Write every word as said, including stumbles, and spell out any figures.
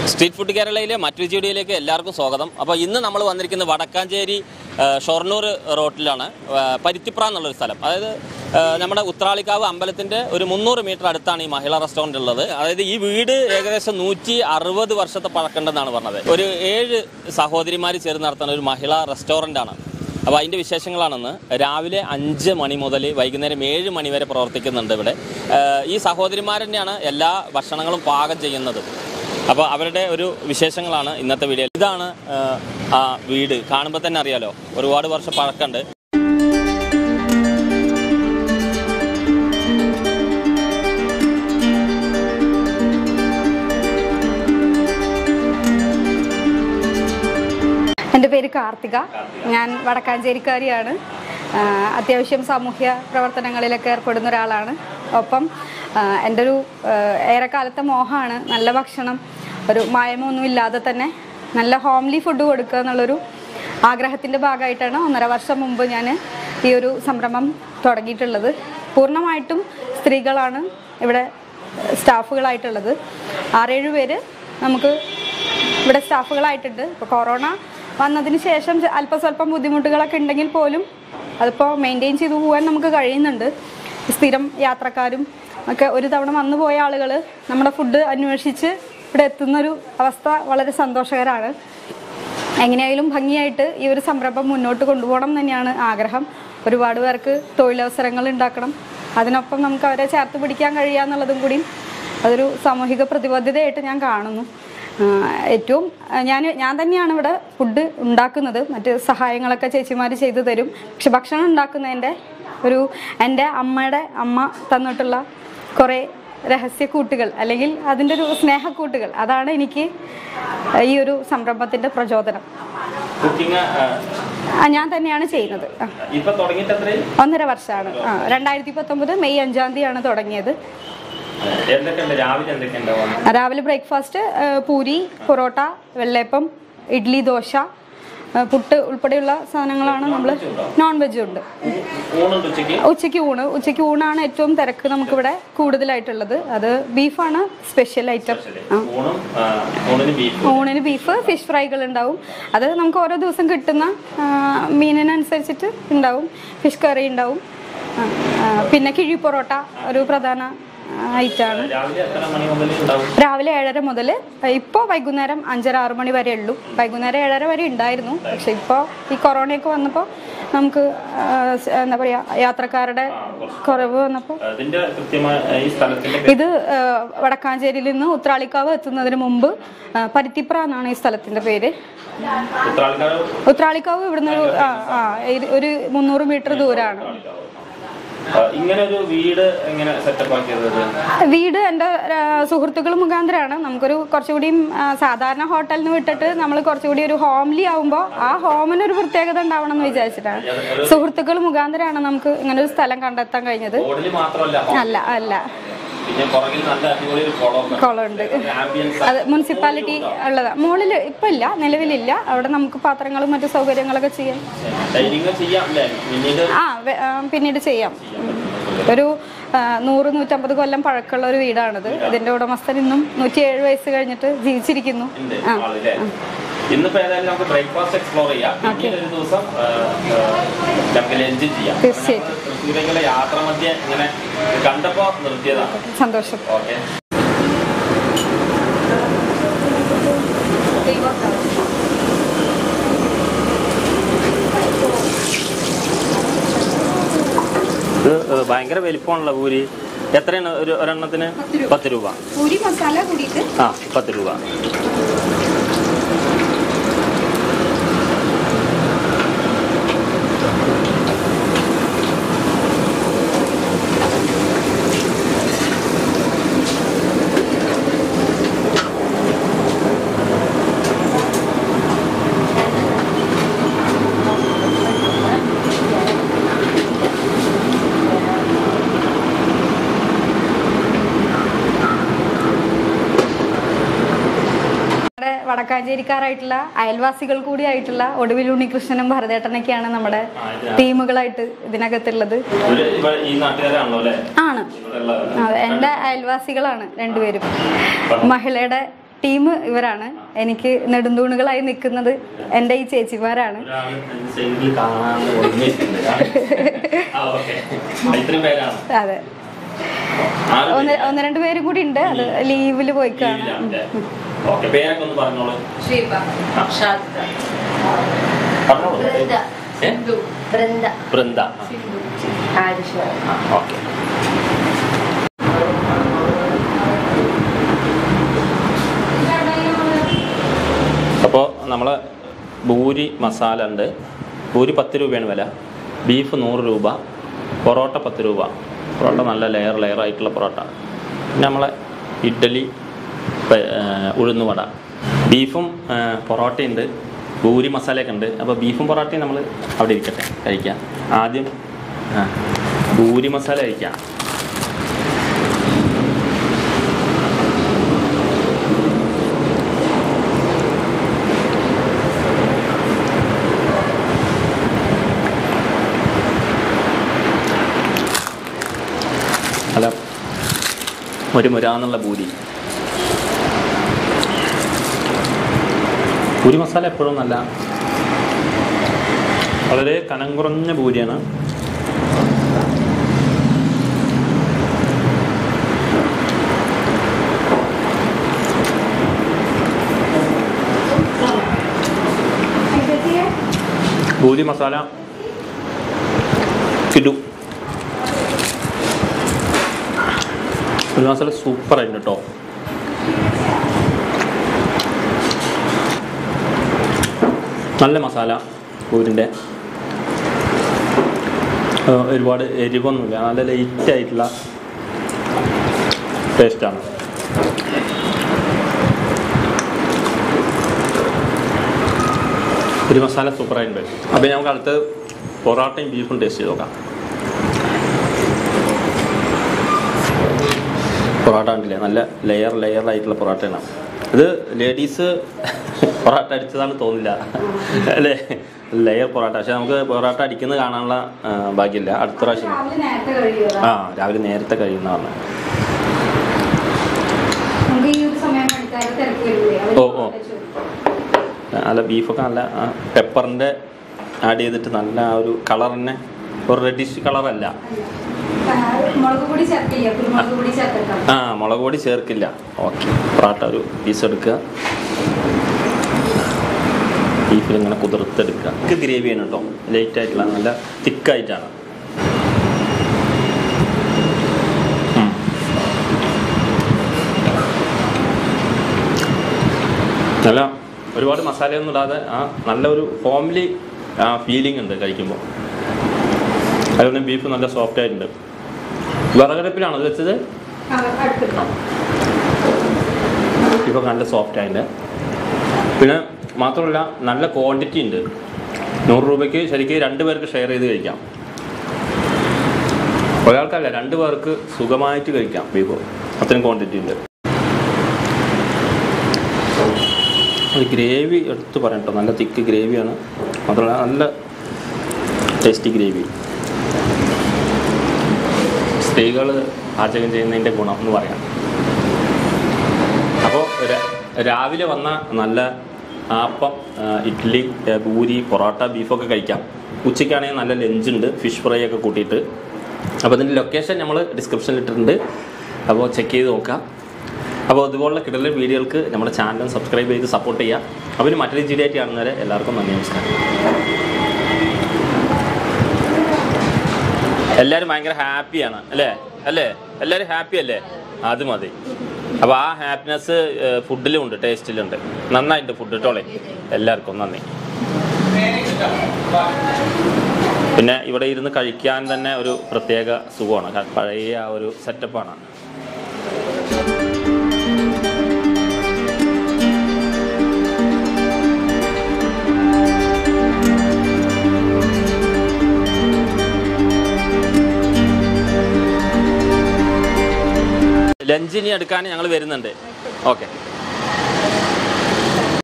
Street food കേരളയിലെ മറ്റൊരു വീഡിയോയിലേക്ക് എല്ലാവർക്കും സ്വാഗതം. അപ്പോൾ ഇന്ന് നമ്മൾ വന്നിരിക്കുന്നത് വടക്കാഞ്ചേരി ഷൊർണൂർ റോട്ടിലാണ്, പരുത്തിപ്ര എന്നുള്ളൊരു സ്ഥലം. അതായത് നമ്മുടെ ഉത്രാളിക്കാവ് അമ്പലത്തിൻ്റെ ഒരു മുന്നൂറ് മീറ്റർ അടുത്താണ് ഈ മഹിള റെസ്റ്റോറൻറ്റ് ഉള്ളത്. അതായത് ഈ വീട് ഏകദേശം നൂറ്റി അറുപത് വർഷത്തെ പഴക്കമുണ്ടെന്നാണ് പറഞ്ഞത്. ഒരു ഏഴ് സഹോദരിമാർ ചേർന്ന് നടത്തുന്ന ഒരു മഹിള റെസ്റ്റോറൻ്റാണ്. അപ്പോൾ അതിൻ്റെ വിശേഷങ്ങളാണെന്ന്. രാവിലെ അഞ്ച് മണി മുതൽ വൈകുന്നേരം ഏഴ് മണി വരെ പ്രവർത്തിക്കുന്നുണ്ട് ഇവിടെ. ഈ സഹോദരിമാർ തന്നെയാണ് എല്ലാ ഭക്ഷണങ്ങളും പാകം ചെയ്യുന്നത്. അപ്പോൾ അവരുടെ ഒരു വിശേഷങ്ങളാണ് ഇന്നത്തെ വീഡിയോ. ഇതാണ് ആ വീട്. കാണുമ്പോൾ തന്നെ അറിയാലോ, ഒരുപാട് വർഷം പഴക്കമുണ്ട്. എൻ്റെ പേര് കാർത്തിക. ഞാൻ വടക്കാഞ്ചേരിക്കാരിയാണ്. അത്യാവശ്യം സാമൂഹ്യ പ്രവർത്തനങ്ങളിലൊക്കെ ഏർപ്പെടുന്ന ഒരാളാണ്. ഒപ്പം എൻ്റെ ഒരു ഏറെക്കാലത്തെ മോഹമാണ് നല്ല ഭക്ഷണം, ഒരു മായമൊന്നും ഇല്ലാതെ തന്നെ നല്ല ഹോംലി ഫുഡ് കൊടുക്കുക എന്നുള്ളൊരു ആഗ്രഹത്തിൻ്റെ ഭാഗമായിട്ടാണ് ഒന്നര വർഷം മുമ്പ് ഞാൻ ഈ ഒരു സംരംഭം തുടങ്ങിയിട്ടുള്ളത്. പൂർണ്ണമായിട്ടും സ്ത്രീകളാണ് ഇവിടെ സ്റ്റാഫുകളായിട്ടുള്ളത്. ആറേഴ് പേര് നമുക്ക് ഇവിടെ സ്റ്റാഫുകളായിട്ടുണ്ട്. ഇപ്പോൾ കൊറോണ വന്നതിന് ശേഷം അല്പം സ്വല്പം ബുദ്ധിമുട്ടുകളൊക്കെ ഉണ്ടെങ്കിൽ പോലും അതിപ്പോൾ മെയിൻറ്റെയിൻ ചെയ്തു പോകാൻ നമുക്ക് കഴിയുന്നുണ്ട്. സ്ഥിരം യാത്രക്കാരും ഒക്കെ ഒരു തവണ വന്നു പോയ ആളുകൾ നമ്മുടെ ഫുഡ് അന്വേഷിച്ച് ഇവിടെ എത്തുന്നൊരു അവസ്ഥ വളരെ സന്തോഷകരമാണ്. എങ്ങനെയായാലും ഭംഗിയായിട്ട് ഈ ഒരു സംരംഭം മുന്നോട്ട് കൊണ്ടുപോകണം തന്നെയാണ് ആഗ്രഹം. ഒരുപാട് പേർക്ക് തൊഴിലവസരങ്ങൾ ഉണ്ടാക്കണം, അതിനൊപ്പം നമുക്ക് അവരെ ചേർത്ത് പിടിക്കാൻ കഴിയുക എന്നുള്ളതും കൂടി അതൊരു സാമൂഹിക പ്രതിബദ്ധതയായിട്ട് ഞാൻ കാണുന്നു. ഏറ്റവും ഞാൻ ഞാൻ തന്നെയാണ് ഇവിടെ ഫുഡ് ഉണ്ടാക്കുന്നത്. മറ്റ് സഹായങ്ങളൊക്കെ ചേച്ചിമാർ ചെയ്തു തരും. പക്ഷെ ഭക്ഷണം ഉണ്ടാക്കുന്നതിൻ്റെ ഒരു എൻ്റെ അമ്മയുടെ അമ്മ തന്നിട്ടുള്ള കുറേ രഹസ്യക്കൂട്ടുകൾ അല്ലെങ്കിൽ അതിൻ്റെ ഒരു സ്നേഹക്കൂട്ടുകൾ, അതാണ് എനിക്ക് ഈ ഒരു സംരംഭത്തിൻ്റെ പ്രചോദനം. ഞാൻ തന്നെയാണ് ചെയ്യുന്നത്. ഒന്നര വർഷമാണ്. ആ രണ്ടായിരത്തി പത്തൊമ്പത് മെയ് അഞ്ചാം തീയതിയാണ് തുടങ്ങിയത്. രാവിലെ ബ്രേക്ക്ഫാസ്റ്റ് പൂരി, പൊറോട്ട, വെള്ളയപ്പം, ഇഡ്ഡലി, ദോശ, പുട്ട് ഉൾപ്പെടെയുള്ള സാധനങ്ങളാണ്. നമ്മൾ നോൺ വെജ് ഉണ്ട്. ഉച്ചയ്ക്ക് ഊണ് ഉച്ചയ്ക്ക് ഊണാണ് ഏറ്റവും തിരക്ക് നമുക്കിവിടെ കൂടുതലായിട്ടുള്ളത്. അത് ബീഫാണ് സ്പെഷ്യൽ ഐറ്റം. ഊണിന് ബീഫ്, ഫിഷ് ഫ്രൈകൾ ഉണ്ടാവും. അത് നമുക്ക് ഓരോ ദിവസം കിട്ടുന്ന മീനിനനുസരിച്ചിട്ട് ഉണ്ടാവും. ഫിഷ് കറി ഉണ്ടാവും. പിന്നെ കിഴി പൊറോട്ട ഒരു പ്രധാന ഐറ്റാണ്. രാവിലെ ഏഴര മുതൽ ഇപ്പോൾ വൈകുന്നേരം അഞ്ചര ആറു മണി വരെ ഉള്ളൂ. വൈകുന്നേരം ഏഴര വരെ ഉണ്ടായിരുന്നു. പക്ഷെ ഇപ്പോൾ ഈ കൊറോണയൊക്കെ വന്നപ്പോൾ നമുക്ക് എന്താ പറയുക, യാത്രക്കാരുടെ കുറവ് വന്നപ്പോൾ ഇത് വടക്കാഞ്ചേരിയിൽ നിന്ന് ഉത്രാളിക്കാവ് എത്തുന്നതിന് മുമ്പ് പരുത്തിപ്ര എന്നാണ് ഈ സ്ഥലത്തിൻ്റെ പേര്. ഉത്രാളിക്കാവ് ഇവിടുന്ന് ഒരു ആ ഒരു മുന്നൂറ് മീറ്റർ ദൂരമാണ്. വീട് എൻ്റെ സുഹൃത്തുക്കൾ മുഖാന്തരമാണ്. നമുക്കൊരു കുറച്ചുകൂടിയും സാധാരണ ഹോട്ടലിൽ നിന്ന് വിട്ടിട്ട് നമ്മൾ കുറച്ചുകൂടി ഒരു ഹോംലി ആവുമ്പോൾ ആ ഹോമിനൊരു പ്രത്യേകത ഉണ്ടാവണം എന്ന് വിചാരിച്ചിട്ടാണ്. സുഹൃത്തുക്കൾ മുഖാന്തരമാണ് നമുക്ക് ഇങ്ങനെ ഒരു സ്ഥലം കണ്ടെത്താൻ കഴിഞ്ഞത്. അല്ല അല്ല കുളമുണ്ട്. അത് മുനിസിപ്പാലിറ്റി ഉള്ളതാ. മുകളിൽ ഇപ്പം ഇല്ല, നിലവിലില്ല. അവിടെ നമുക്ക് പാത്രങ്ങളും മറ്റു സൗകര്യങ്ങളൊക്കെ ചെയ്യാം. ആ പിന്നീട് ചെയ്യാം. ഒരു നൂറ് നൂറ്റമ്പത് കൊല്ലം പഴക്കമുള്ള ഒരു വീടാണിത്. ഇതിന്റെ ഉടമസ്ഥൻ ഇന്നും നൂറ്റിയേഴ് വയസ്സ് കഴിഞ്ഞിട്ട് ജീവിച്ചിരിക്കുന്നു. ആ ഇന്നിപ്പോ ഏതായാലും നമുക്ക് ബ്രേക്ക്ഫാസ്റ്റ് എക്സ്പ്ലോർ ചെയ്യാം. പിന്നീട് ഒരു ദിവസം നമുക്ക് ലഞ്ച് ചെയ്യാം. തീർച്ചയായിട്ടും. തൃശ്ശൂരിലെ യാത്ര മധ്യേ ഇങ്ങനെ കണ്ടപ്പോ നിർത്തിയതാണ്. സന്തോഷം. ഓക്കെ. ഇത് ഭയങ്കര വലിപ്പമാണല്ലോ പൂരി. എത്രയാണ് ഒരു ഒരെണ്ണത്തിന്? പത്ത് രൂപ. പൂരി മസാല കൂടിയിട്ട് ആ പത്ത് രൂപ. വടക്കാഞ്ചേരിക്കാരായിട്ടുള്ള അയൽവാസികൾ കൂടി ആയിട്ടുള്ള ഒടുവിൽ ഉണ്ണികൃഷ്ണനും ഭരതേട്ടനൊക്കെയാണ് നമ്മുടെ ടീമുകളായിട്ട് ഇതിനകത്തുള്ളത്. ആണ്. അതെ, എൻ്റെ അയൽവാസികളാണ് രണ്ടുപേരും. മഹിളയുടെ ടീം ഇവരാണ്. എനിക്ക് നെടുന്തൂണുകളായി നിൽക്കുന്നത് എൻ്റെ ഈ ചേച്ചിമാരാണ്. അതെ, ഒന്ന് ഒന്ന് രണ്ട് പേരും കൂടി ഉണ്ട്, അത് ലീവില് പോയിക്കാണ്. അപ്പോൾ നമ്മൾ പൂരി മസാല ഉണ്ട്. പൂരി പത്ത് രൂപയാണ് വില, ബീഫ് നൂറ് രൂപ, പൊറോട്ട പത്ത് രൂപ. പൊറോട്ട നല്ല ലെയർ ലെയർ ആയിട്ടുള്ള പൊറോട്ട. പിന്നെ നമ്മളെ ഇഡ്ഡലി, ഉഴുന്നുവട, ബീഫും പൊറോട്ടയുണ്ട്, പൂരി മസാലയൊക്കെ ഉണ്ട്. അപ്പോൾ ബീഫും പൊറോട്ടയും നമ്മൾ അവിടെ ഇരിക്കട്ടെ കഴിക്കാം. ആദ്യം പൂരി മസാല കഴിക്കാം. അല്ല, ഒരു മുരാന്നുള്ള പൂരി. പൂരി മസാല എപ്പോഴും നല്ല വളരെ കനം കുറഞ്ഞ പൂരിയാണ്. പൂരി മസാല കിടു. പൂരി മസാല സൂപ്പറായിട്ടുണ്ട് കേട്ടോ. നല്ല മസാല പൂരിൻ്റെ, ഒരുപാട് എരിവൊന്നുമില്ല, നല്ല ലൈറ്റായിട്ടുള്ള ടേസ്റ്റാണ്. പൂരി മസാല സൂപ്പറായിട്ടുണ്ട്. അപ്പോൾ നമുക്ക് അടുത്ത് പൊറോട്ടയും ബീഫും ടേസ്റ്റ് ചെയ്ത് നോക്കാം. പൊറോട്ട കണ്ടില്ലേ, നല്ല ലെയർ ലെയർ ആയിട്ടുള്ള പൊറോട്ടയാണ്. ഇത് ലേഡീസ് പൊറോട്ട അടിച്ചതാണ് തോന്നില്ല അല്ലേ, ലെയർ പൊറോട്ട. പക്ഷെ നമുക്ക് പൊറോട്ട അടിക്കുന്നത് കാണാനുള്ള ഭാഗ്യമില്ല. അടുത്ത പ്രാവശ്യം ആ രാവിലെ നേരത്തെ കഴിയുന്നതാണ്. ഓ ഓ നല്ല ബീഫൊക്കെ നല്ല പെപ്പറിൻ്റെ ആഡ് ചെയ്തിട്ട് നല്ല ഒരു കളർ തന്നെ, ഒരു റെഡിഷ് കളറല്ല. ആ മുളക് പൊടി ചേർക്കില്ല. ഓക്കെ, പൊറോട്ട ഒരു പീസ് എടുക്കുക, ബീഫിൽ ഇങ്ങനെ കുതിർത്തെടുക്കുക. ഇത് ഗ്രേവിയാണ് കേട്ടോ, ലൈറ്റ് ആയിട്ടുള്ള നല്ല തിക്കായിട്ടാണ്. നല്ല ഒരുപാട് മസാലയൊന്നും ഇടാതെ ആ നല്ലൊരു ഹോംലി ഫീലിംഗ് ഉണ്ട് കഴിക്കുമ്പോൾ. അതുകൊണ്ട് ബീഫ് നല്ല സോഫ്റ്റ് ആയിട്ടുണ്ട്. വിറകടുപ്പിലാണ് അത് വെച്ചത്. ബീഫൊക്കെ നല്ല സോഫ്റ്റ് ആയിട്ടുണ്ട്. പിന്നെ മാത്രമല്ല നല്ല ക്വാണ്ടിറ്റി ഉണ്ട്. നൂറ് രൂപയ്ക്ക് ശരിക്കും രണ്ട് പേർക്ക് ഷെയർ ചെയ്ത് കഴിക്കാം. ഒരാൾക്കല്ല, രണ്ട് പേർക്ക് സുഖമായിട്ട് കഴിക്കാം ബീഫ്, അത്രയും ക്വാണ്ടിറ്റി ഉണ്ട്. അത് ഗ്രേവി എടുത്ത് പറയാം കേട്ടോ, നല്ല തിക്ക് ഗ്രേവിയാണ്. മാത്രമല്ല നല്ല ടേസ്റ്റി ഗ്രേവി. സ്ത്രീകൾ പാചകം ചെയ്യുന്നതിൻ്റെ ഗുണം എന്ന് പറയാം. അപ്പോൾ രാവിലെ വന്ന നല്ല ആപ്പം, ഇഡ്ഡലി, പൂരി, പൊറോട്ട, ബീഫൊക്കെ കഴിക്കാം. ഉച്ചയ്ക്കാണെങ്കിൽ നല്ല ലഞ്ചുണ്ട്, ഫിഷ് ഫ്രൈ ഒക്കെ കൂട്ടിയിട്ട്. അപ്പോൾ അതിൻ്റെ ലൊക്കേഷൻ നമ്മൾ ഡിസ്ക്രിപ്ഷനിൽ ഇട്ടിട്ടുണ്ട്, അപ്പോൾ ചെക്ക് ചെയ്ത് നോക്കാം. അപ്പോൾ അതുപോലുള്ള കിടലൻ വീഡിയോകൾക്ക് നമ്മുടെ ചാനൽ സബ്സ്ക്രൈബ് ചെയ്ത് സപ്പോർട്ട് ചെയ്യുക. അപ്പോൾ ഇനി മറ്റൊരു വീഡിയോ ആയിട്ട് കാണുന്നവരെ എല്ലാവർക്കും നന്ദി, നമസ്കാരം. എല്ലാവരും ഭയങ്കര ഹാപ്പിയാണ് അല്ലേ അല്ലേ എല്ലാവരും ഹാപ്പി അല്ലേ? അത് മതി. അപ്പോൾ ആ ഹാപ്പിനെസ് ഫുഡിലും ഉണ്ട്, ടേസ്റ്റിലുണ്ട്. നന്നായിട്ട് ഫുഡ് ഇട്ടോളെ. എല്ലാവർക്കും നന്ദി. പിന്നെ ഇവിടെ ഇരുന്ന് കഴിക്കാൻ തന്നെ ഒരു പ്രത്യേക സുഖമാണ്. പഴയ ആ ഒരു സെറ്റപ്പാണ്. ലഞ്ചിനി എടുക്കാൻ ഞങ്ങൾ വരുന്നുണ്ട്. ഓക്കെ.